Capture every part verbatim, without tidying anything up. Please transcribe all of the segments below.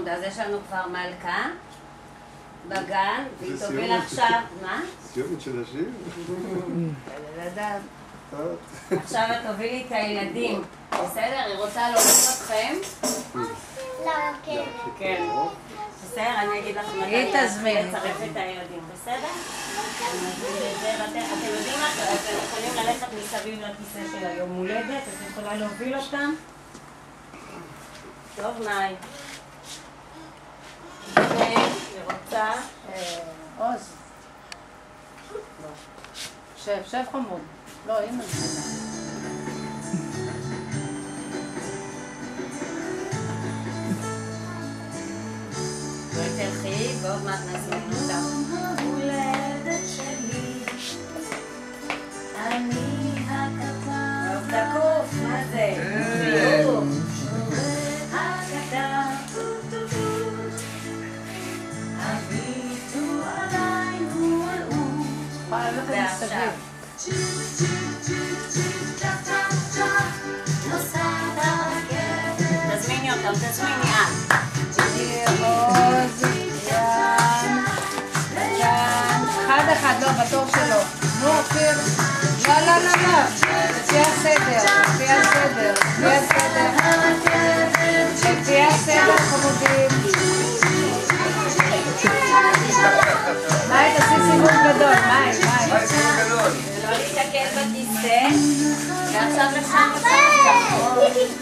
אז יש לנו כבר מלכה בגן, והיא תוביל עכשיו, מה? סיומת של השיר? לדעת. עכשיו את תובילי את הילדים, בסדר? היא רוצה להוביל אתכם? לא, כן. כן. בסדר, אני אגיד לך מתי לצרף את הילדים, בסדר? אתם יודעים מה? אתם יכולים ללכת מסביב לכיסא של היום הולדת, את יכולה להוביל אותם? טוב, מאי. היא רוצה... עוז. שב, שב חמוד. לא, אמא. בואי תלכי, ועוד מעט נזמין אותה. הולדת שלי, אני הקטן. טוב, תקוף, מה זה? חיוך. הקטן. הביטו עליי וראו. ועכשיו. תזמיני אותם, תזמיני את. עוז, ים, ים, אחד אחד, לא, בתור שלו. נו, אופיר. לא, לא, לא, לא. לפי הסדר, לפי הסדר, לפי הסדר. לפי הסדר, חמודים. מאי, תעשי סיבוב גדול, מאי, מאי. מאי, סיבוב גדול. ולא להתעכל בכיסא. ועכשיו לשם אותם.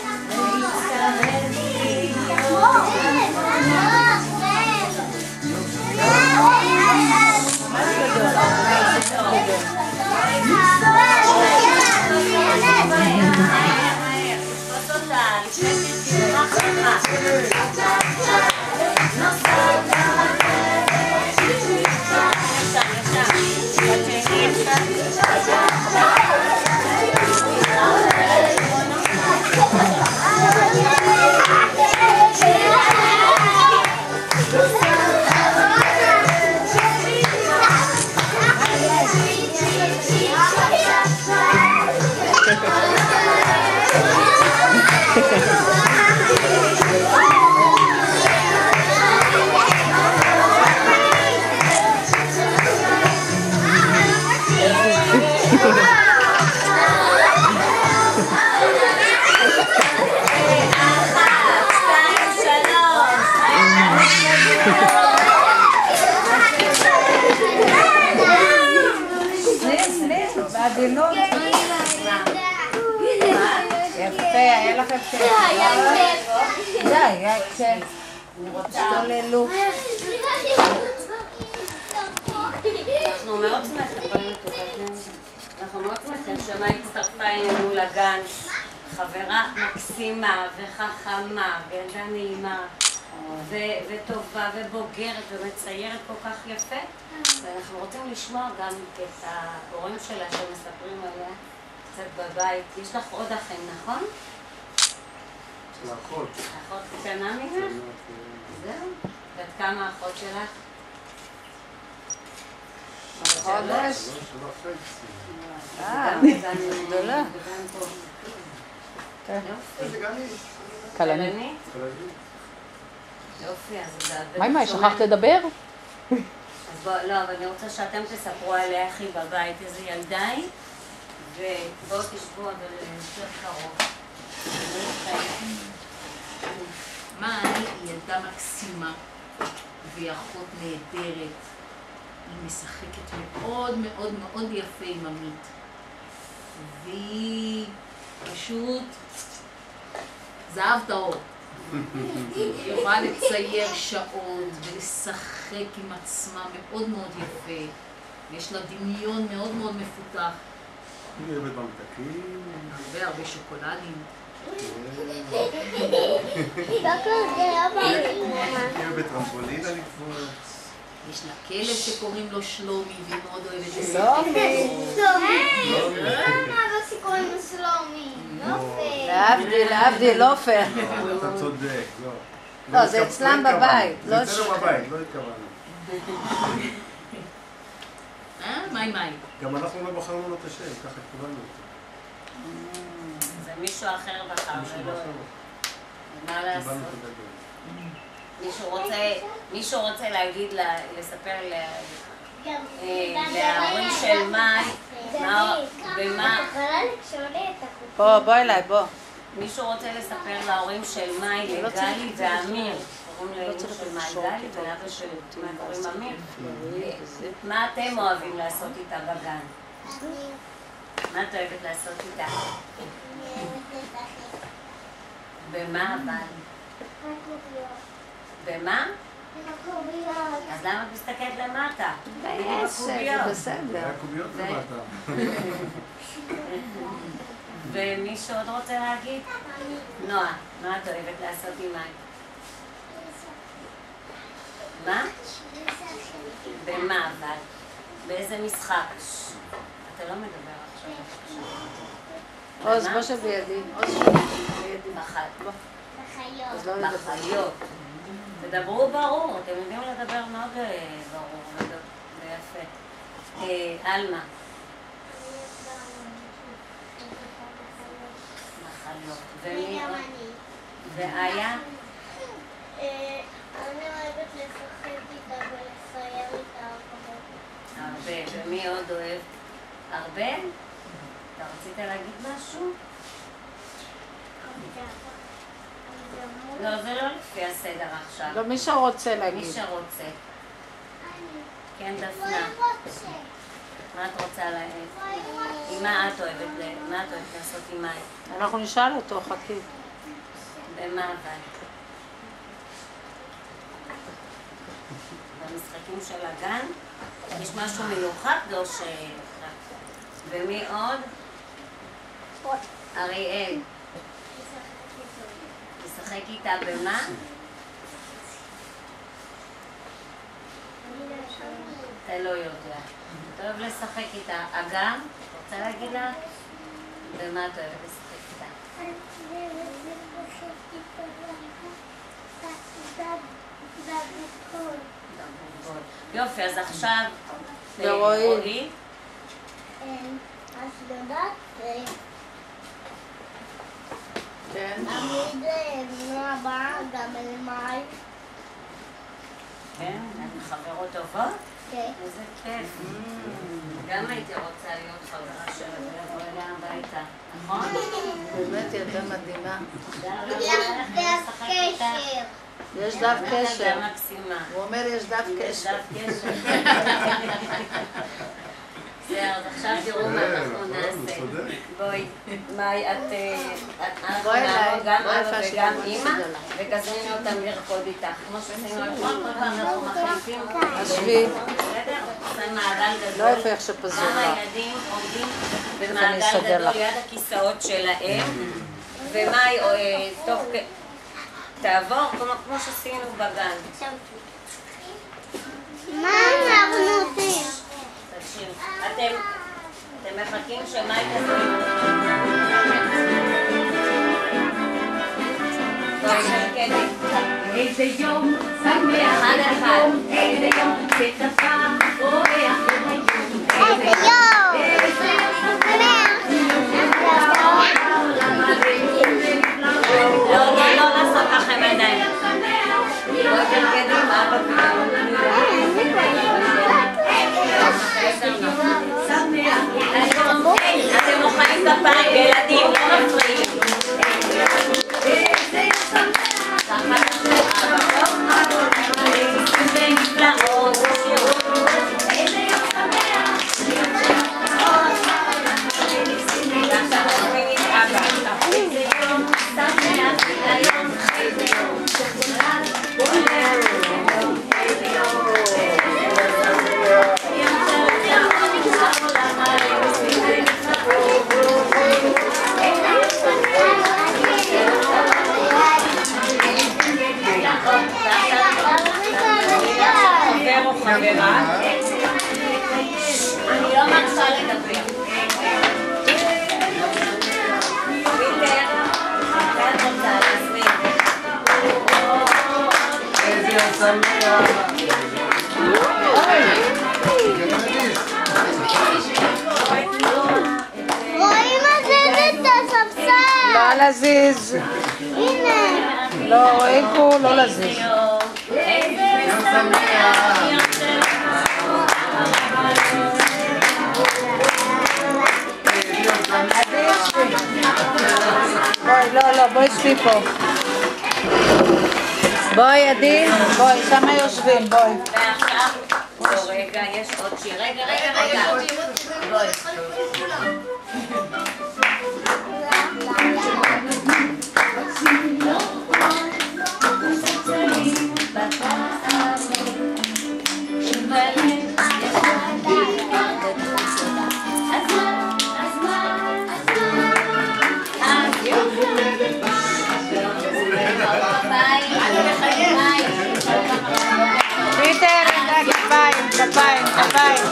בעדינות. יפה, היה לכם כיף. די, היה כיף. השתוללו. אנחנו מאוד שמחים, אנחנו מאוד שמחים שמה הצטרפה אלינו לגן, חברה מקסימה וחכמה וילדה נעימה וטובה ובוגרת ומציירת כל כך יפה, ואנחנו רוצים לשמוע גם את ההורים שלה שמספרים עליה קצת בבית. יש לך עוד אחים, נכון? של האחות. אחות קטנה ממך? זהו? ואת כמה האחות שלך? חודש. אה, גדולה. כלנית? יופי, אז זה... מה מה, שכחת לדבר? אז בואו, לא, אבל אני רוצה שאתם תספרו עליה איך היא בבית, איזה ילדה היא, ובואו תשבו אבל יותר קרוב. מאי היא ילדה מקסימה והיא אחות נהדרת. היא משחקת מאוד מאוד מאוד יפה עם עמית. והיא פשוט זהב טהור. היא יכולה לצייר שעות ולשחק עם עצמה מאוד מאוד יפה. יש לה דמיון מאוד מאוד מפותח. היא אוהבת ממתקים. הרבה הרבה שוקולדים. היא אוהבת טרמפולינה לקפוץ. יש לה כלב שקוראים לו שלומי והיא מאוד אוהבת את זה. שלומי. שלומי. למה לא שקוראים לו שלומי? יופי. להבדיל, להבדיל, לא פייר. אתה צודק, לא. לא, זה אצלם בבית. זה אצלנו בבית, לא התכוונו. אה? מאי מאי. גם אנחנו לא בחרנו לו את השם, ככה התכוונו אותו. זה מישהו אחר בחר, מישהו ולא... בחר. מה לעשות? קיבלנו את הגדול. מישהו רוצה להגיד, לספר להורים של מאי, במה... בוא, בוא אליי, בוא. מישהו רוצה לספר להורים של מאי, לגלי ואמיר, קוראים להורים של מאי גלי ולאבא של מאי קוראים אמיר, מה אתם אוהבים לעשות איתה בגן? מה את אוהבת לעשות איתה? במה אבל? במה? אז למה את מסתכלת למטה? זה בסדר. זה הקוביות למטה. ומישהו עוד רוצה להגיד? נועה, מה את אוהבת לעשות עם מאי? מה? במה אבל? באיזה משחק? אתה לא מדבר עכשיו. עוז, בוא שבידי. עוז שבידי. בחיות. בחיות. בחיות. תדברו ברור, אתם יודעים לדבר מאוד ברור ויפה. אלמה. בחיות. ומי עוד? ואיה? אני אוהבת לשחק איתה ולסייר איתה הרבה. הרבה. ומי עוד אוהב? הרבה? אתה רצית להגיד משהו? לא, זה לא לפי הסדר עכשיו. לא, מי שרוצה מי להגיד. שרוצה. כן, דפנה. מה את רוצה להגיד? מה את אוהבת לעשות עם מאי? אנחנו נשאל אותו, חכי. במה אבל? במשחקים של הגן? יש משהו מיוחד? לא ש... ומי עוד? אריאל. לשחק איתה במה? אתה לא יודע. אתה אוהב לשחק איתה. אגם, רוצה להגיד לה? במה אתה אוהב לשחק איתה? יופי, אז עכשיו... ורועי. אז יודעת, כן. תמיד בנו הבא גם אל מאי. כן, הן חברות טובות? כן. איזה כיף. גם הייתי רוצה להיות חברה שלה ולבוא אליה הביתה, נכון? באמת ילדה מדהימה. לך דף קשר. יש דף קשר. ילדה מקסימה. הוא אומר יש דף יש קשר. דף קשר. זהו, אז עכשיו תראו מה אנחנו נעשה. בואי, מאי, את... אנחנו נעמוד גם אבא וגם אימא, וגזרינו אותם לרקוד איתך. כמו שעשינו אתמול, כל פעם אנחנו מחליפים. השבי. בסדר? עושה מעגל גדול. לא יפה איך שפזורה. גם הילדים עומדים במעגל גדול ליד הכיסאות שלהם, ומאי, תוך כ... תעבור כמו שעשינו בגן. מה אנחנו עושים? אתם, אתם מחכים שמאי כזה. איזה יום שמח, איזה יום שצפה, אורח איזה יום! איזה לא, לא, לא לעשות לכם ידיים. בואי תרקדים, אבא אתם מוחאים כפיים, ילדים, לא מפריעים. חברה, אני לא מרשה לדבר. פיטר, את רוצה להזמין. איזה שמח. רואים מזיז את הספסל. לא להזיז. הנה. לא, ריקו, לא להזיז. בואי, לא, לא, בואי שבי פה. בואי, עדי, בואי, שמה יושבים, בואי. ועכשיו, לא, רגע, יש עוד שיר. רגע, רגע, רגע. בואי. פיטר, כפיים, כפיים, כפיים.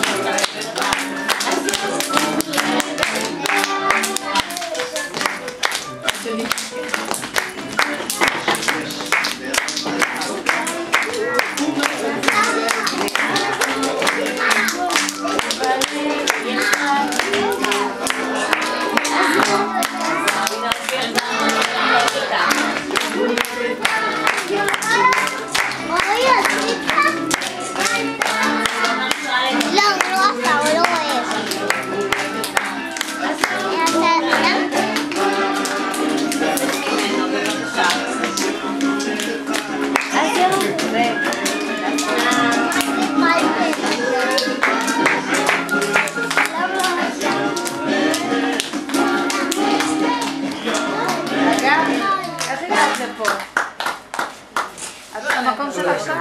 איך הגעת לפה? את במקום של עכשיו.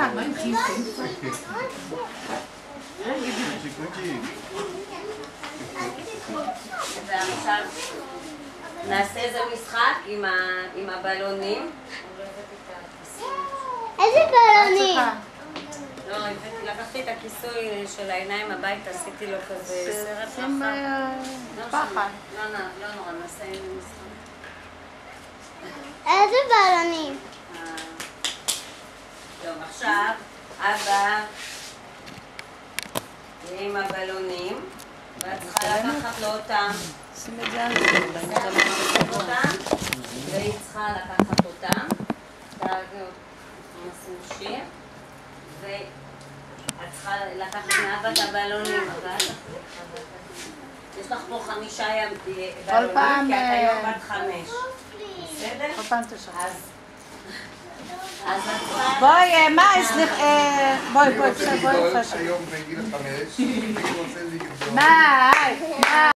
ועכשיו נעשה איזה משחק עם ה- עם הבלונים. איזה בלונים? לא, הבאתי- לקחתי את הכיסוי של העיניים הביתה, עשיתי לו כזה סרט שים רחב. פחד. לא, לא, לא נורא, נעשה עם משחק. איזה בלונים? אה. טוב, עכשיו אבא יהיה עם הבלונים, ואת צריכה לקחת לו אותם. שים את זה על אותם, והיא צריכה לקחת אותם. נשים שיר, ואת צריכה לקחת מאבא את הבלונים. יש לך פה חמישה בלונים, פעם, כי את היום אה, בת חמש. בסדר? כל פעם תשחק. אז אז את צריכה... בואי, מה, סליחה, בואי, בואי, בואי, בואי. היום בגיל חמש, אני רוצה לגדול. מה, מה?